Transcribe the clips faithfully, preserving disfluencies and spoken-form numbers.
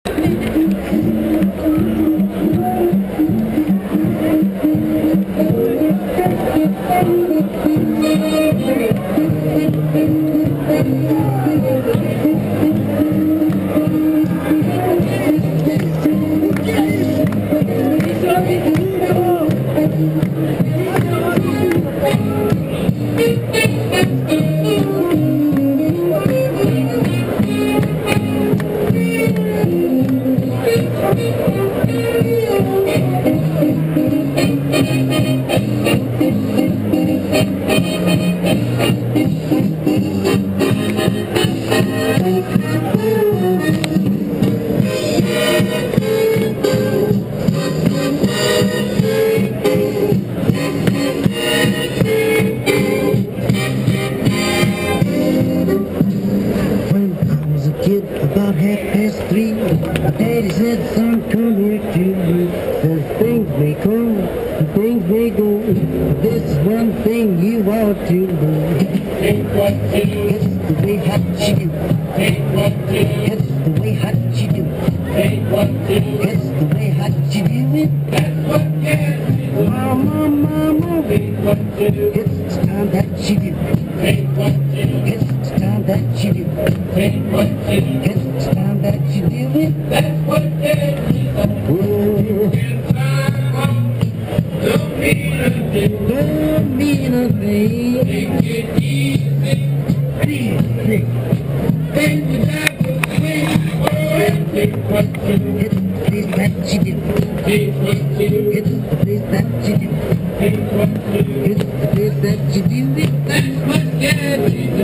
About half past three, Daddy said, son, come here to me. Says things may come, and things may go. This is one thing you ought to know. It's the way hot you do. It's the way hot you do. It's the way hot you do it. Mama, mama, it's the time that you do. It's the time that you do. It's the time that you do it. That's what it is. Oh. Don't mean a thing. Don't mean a thing. Take it easy. Easy. Baby, that will swing. It's the place that you do. It's the place that you do. It's the place that you do it. That's what Daddy do.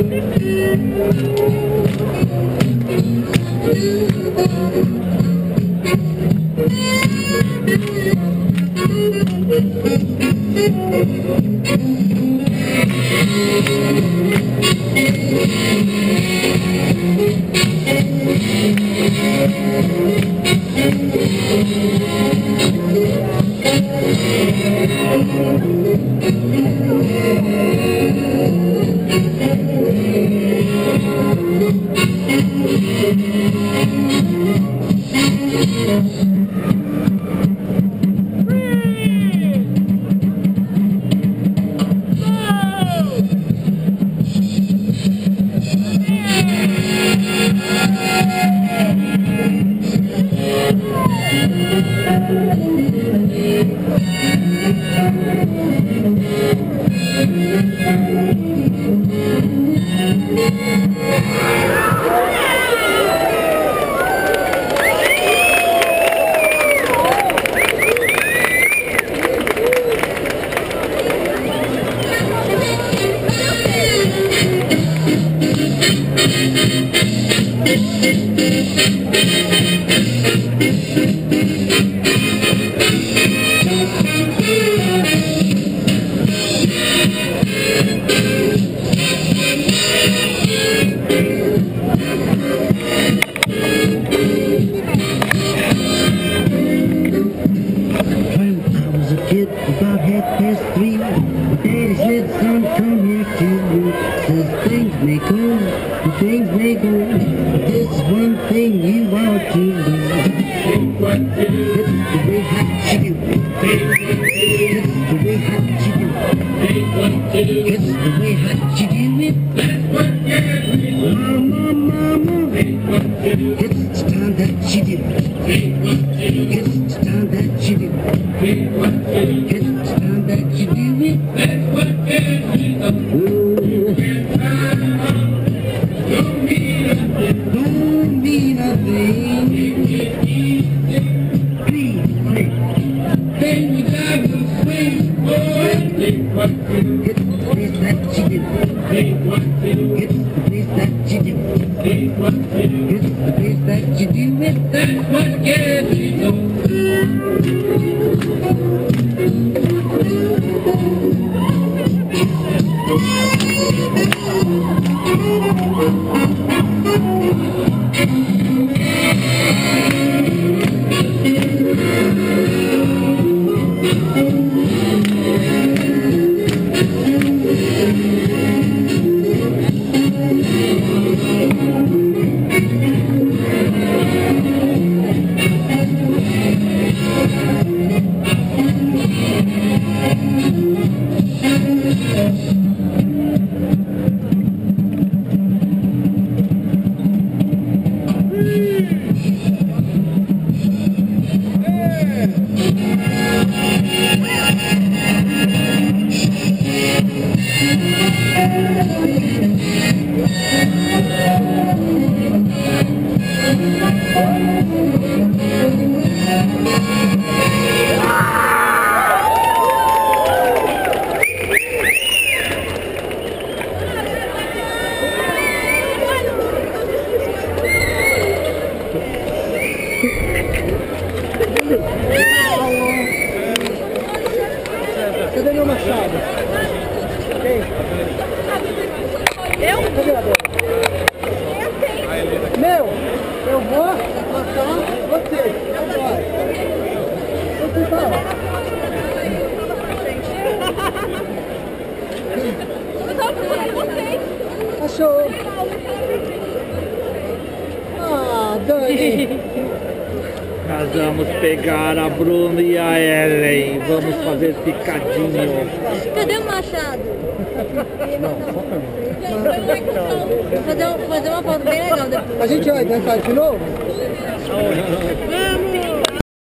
About half past three, Daddy said, son, come here to me. Says things may come, and things may go. This is one thing you ought to do. It's the way hot you do. It's the way hot you do. It's the way hot you do it. Mama, mama, it's the time that you do. It's the time that you do. It's the time that you do it. That's what it is. Don't mean a thing. Don't mean a thing. Please, please. Then we got to swing, boy. It's the place that you do. It's the place that you do. It's the place that you do it. That's what gets you. dois. Nós vamos pegar a Bruna e a Ellen. Vamos fazer picadinho. Cadê o machado? Vou fazer, um- fazer uma foto bem legal depois. A gente vai dançar de novo? Vamos!